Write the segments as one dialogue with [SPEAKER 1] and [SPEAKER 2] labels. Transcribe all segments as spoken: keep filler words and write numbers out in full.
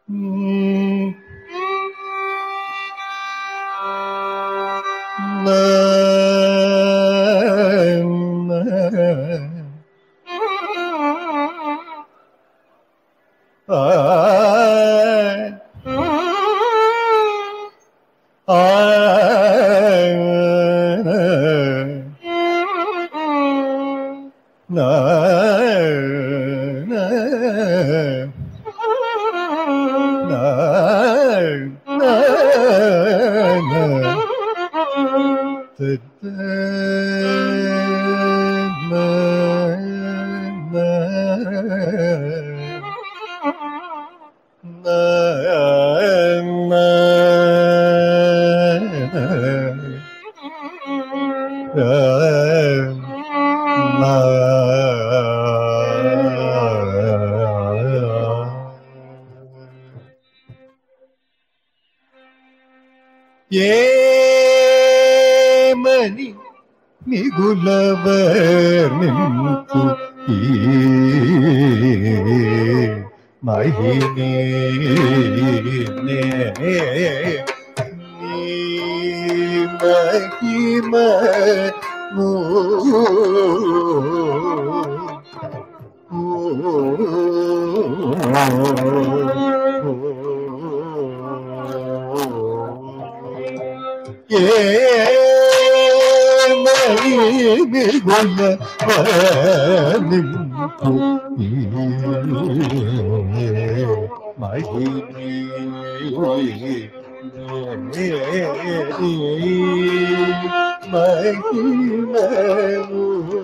[SPEAKER 1] ఏమని మిగులవర్ణింతు ఈ మహినే నీ మహిమను ఏమని మిగులవర్ణింతు ఈ మహినే మహిమను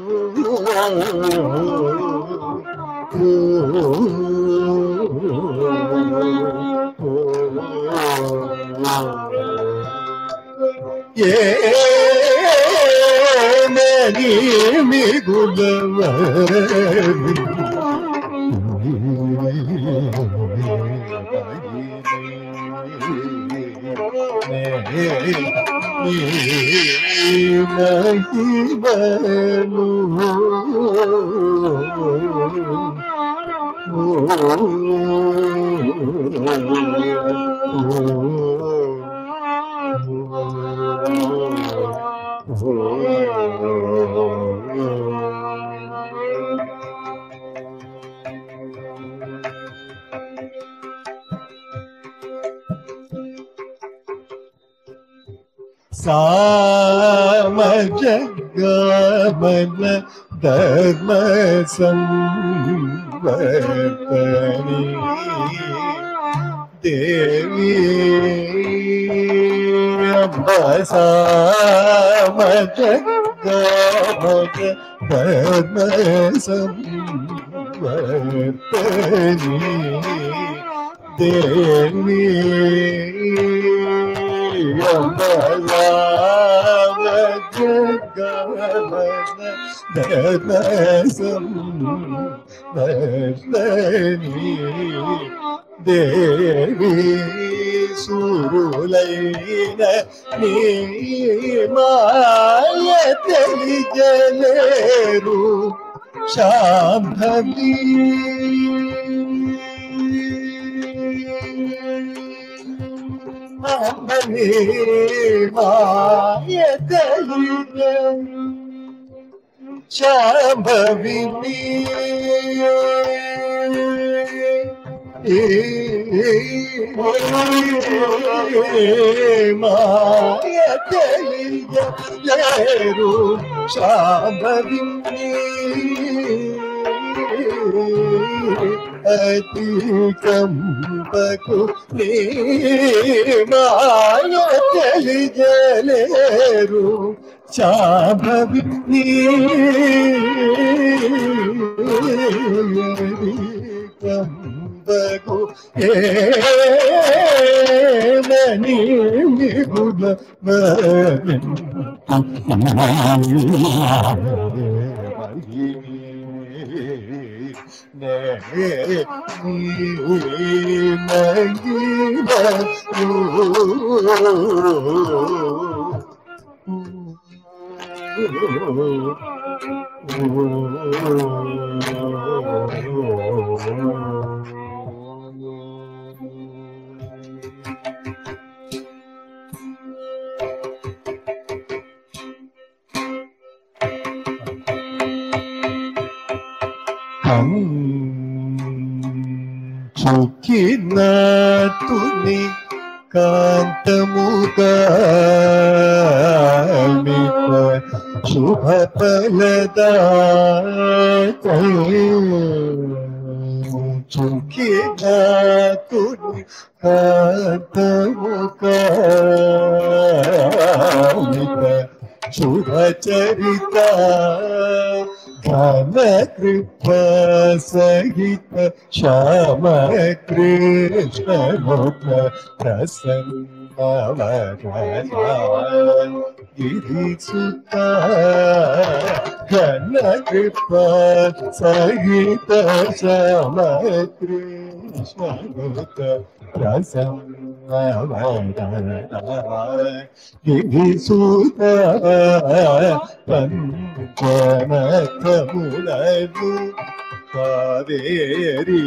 [SPEAKER 1] ఏమని మహిమను సామజగమన ధర్మ సంవర్తని దేవి సామజగమన ధర్మ సంవర్తని దేవి దేవి సురులైన నీ మాయ తెలియలేరు శాంభవి అంబని మాయ తెలియలేరు శాంభవిని మాయ తెలియలేరు శాంభవిని అతి కంపకు నీ మాయ తెలియలేరు శాంభవిని కంపకు ఏమని మిగుల Oh పంచుకినాతుని కాంతముగా శుభ ఫలదాత చుకినాతుని కాంతముగా శుభ చరిత ఘన కృప సహిత శ్యామ కృష్ణ ముఖ ప్రసన్న గిరిసుత ఘన కృప సహిత శ్యామ కృష్ణ ముఖ ప్రసన్న గిరిసుత పంచనకములను కావేరీ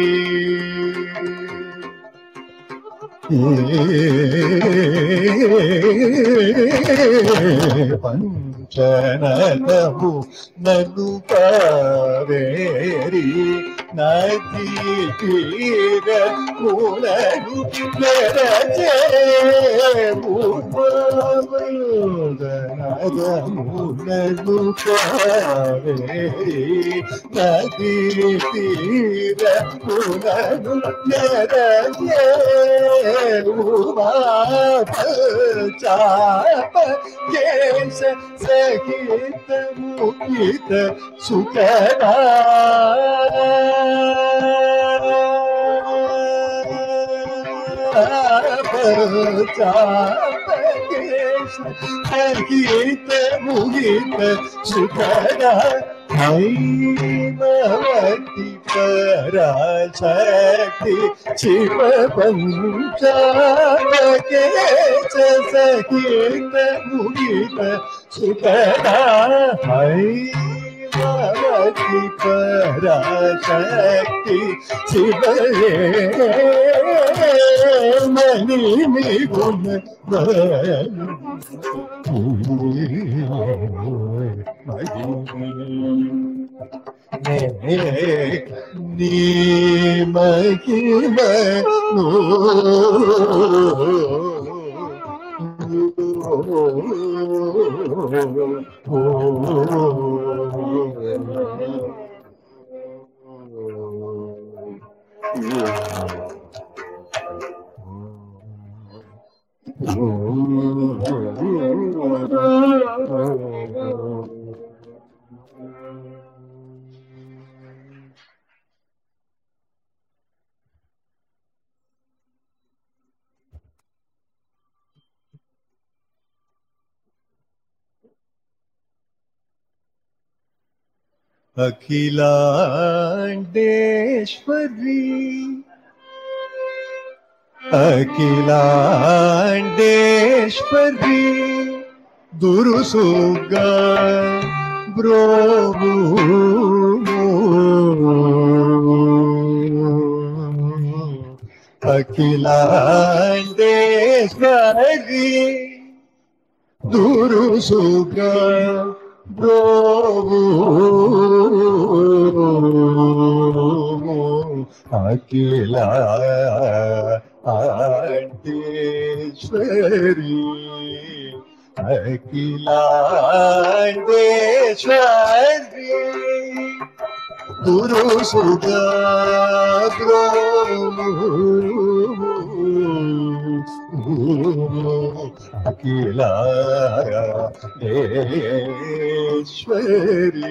[SPEAKER 1] పంచనకము నను కావేరీ నదీ తీర మూలను మూలను కావేరీ నదీ తీర మూలను చాప కేశ సహిత ముఖిత సుఖదా చాప కేశ సహిత ముఖిత సుఖదా హైమవతి పరాశక్తి శివ పంచాకేశ సహిత ముఖిత సుఖదా హైమవతి పరాశక్తి శివ మణి గుణ నీ మహిమను అఖిలాండేశ్వరి అఖిలాండేశ్వరి దురుసుగా బ్రోవు అఖిలాండేశ్వరి దురుసుగా బ్రోవు అఖిల ఆండేశ్వరి అఖిలాండేశ్వరి దురుసుగా బ్రోవు అఖిలాండేశ్వరి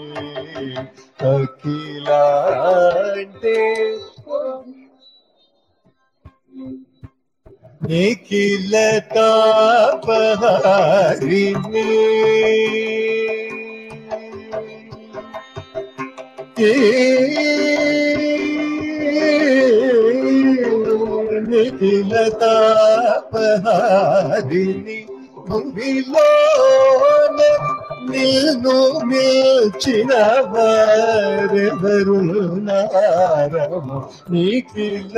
[SPEAKER 1] అఖిలాండేశ్వరి నిఖిల తాపహారిణి నిఖిల తాపహారిణి భువిలోన నిన్ను మిల్చిన వారెవరున్నారము నిఖిల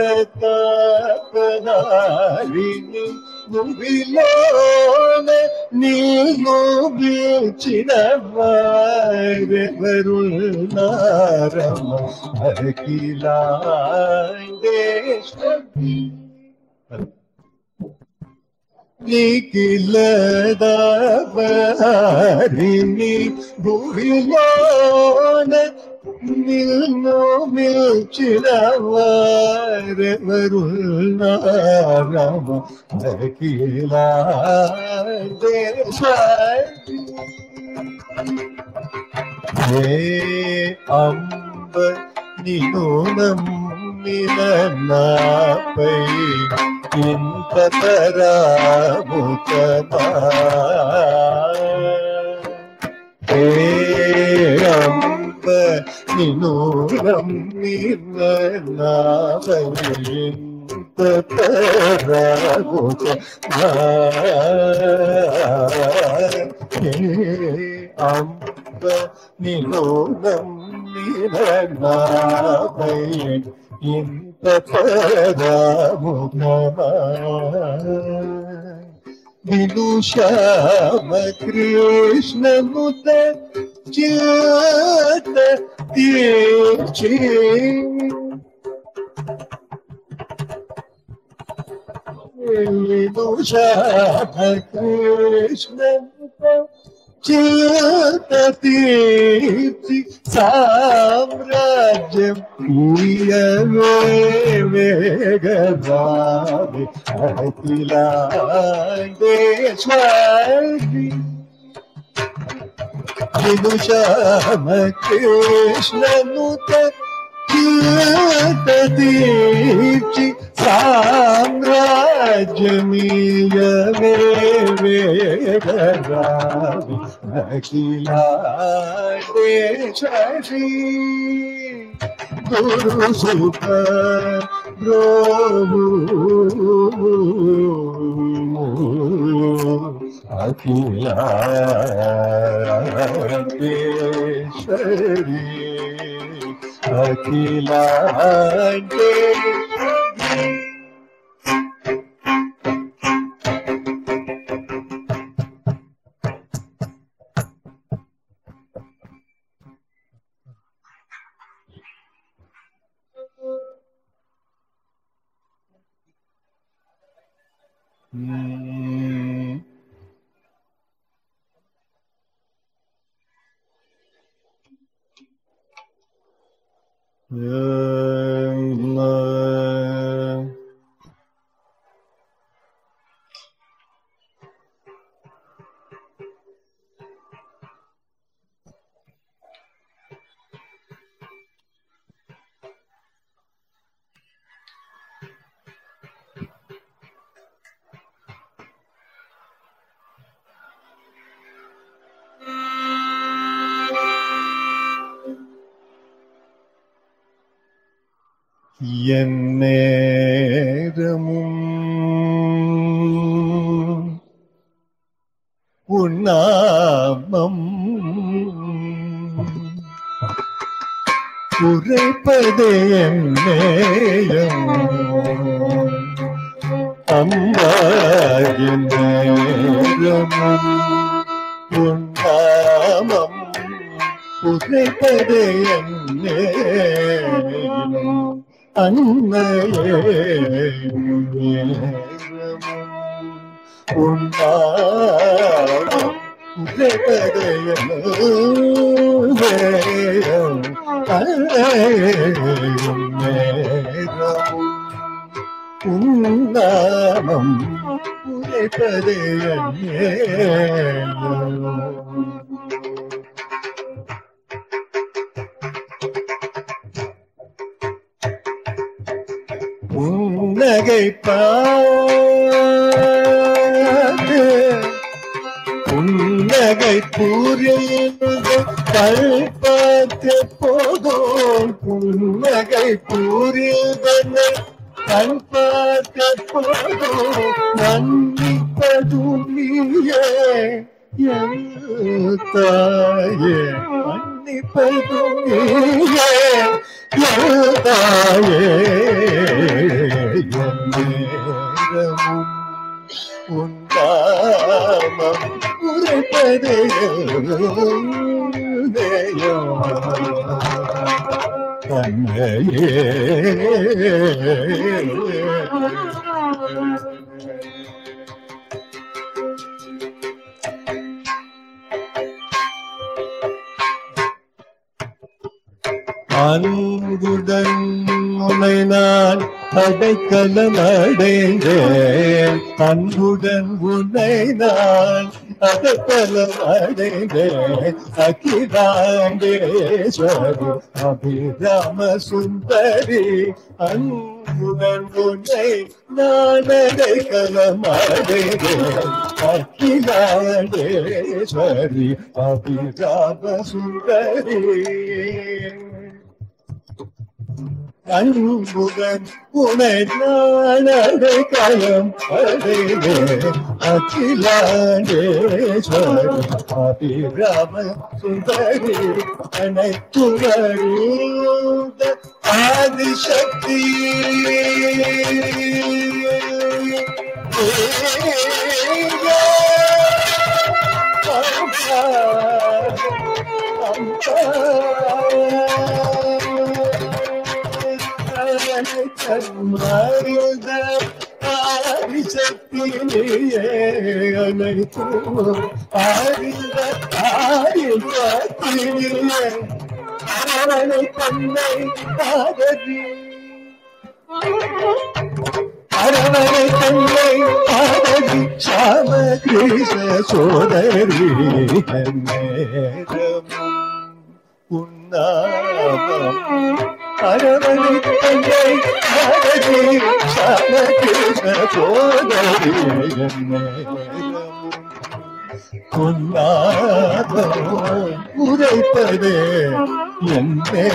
[SPEAKER 1] తాపనారిని భూమిలోన నిన్ను మిల్చిన వారెవరున్నారము అఖిలాండేశ్వరి నిఖిలదారిని భూమిలోన నిన్ను మిల్చిన వారెవరున్నారము అఖిలాండేశ్వరి హే అంబ నిన్ను నమ్మిన నాపై ఇంత తరాముతమా హే అంబ నిన్ను నమ్మిన నాపై ఇంత తరాముతమా హే అంబ నిన్ను నమ్మిన నాపై ఇంత పరముఖమా విను శ్యామ కృష్ణముత చిత తీర్చి విను శ్యామ కృష్ణముత చిత తీర్చి సామ్రాజ్యం పూయవే వేగదావి అఖిలాండేశ్వరి విను శ్యామ కృష్ణనుత చిత తీర్చి సామ్రాజ్యమీయవే వేగదావి అఖిలాండేశ్వరి గురు సుత బ్రోహు అఖిలాండేశ్వరి అఖిలాండేశ్వరి ఎన్నేరముం ఉన్నామం ఉరైపదే ఎన్నేయం అమ్మా ఎన్నేరముం ఉన్నామం ఉరైపదే ఎన్నేయం అన్నయే ఉన్నామం ఉన్నామం உன்னகை பாடு உன்னகை புரிந்து கல்பார்க்க போதும் உன்னகை புரிந்தனை கல்பார்க்க போதும் மன்னிப்பதும் நீயே தாயே மன்னிப்பதும் நீயே தாயே நேரமும் உண்டாமம் உரைப்பதே தன்னையே அன்புடன் உன்னை நான் அடைக்கலம் அடைந்தேன் அன்புடன் உன்னை நான் அடைக்கலம் அடைந்தேன் அகிலாண்டேஸ்வரி அபிராம சுந்தரி அன்புடன் உன்னை நான் அடைக்கலம் அடைந்தேன் அகிலாண்டேஸ்வரி அபிராம சுந்தரி அன்புடன் உனை நாடகம் அடைவே அகிலாண்டேஸ்வரி அபிராம சுந்தரி அனைத்துவருந்த ஆதிசக்தி மருத ஆதிசக்தியே அனைத்து ஆதிந்த ஆதிசக்தியே அரவணை தன்னை ஆதரி அரவணை தன்னை ஆதரி சாம கிருஷ்ண சோதரி நேரமும் உன்னாமம் அரவணை தன்னை ஆதரி சாம கிருஷ்ண சோதரி உன்னாமம் உரைப்பதே என்னே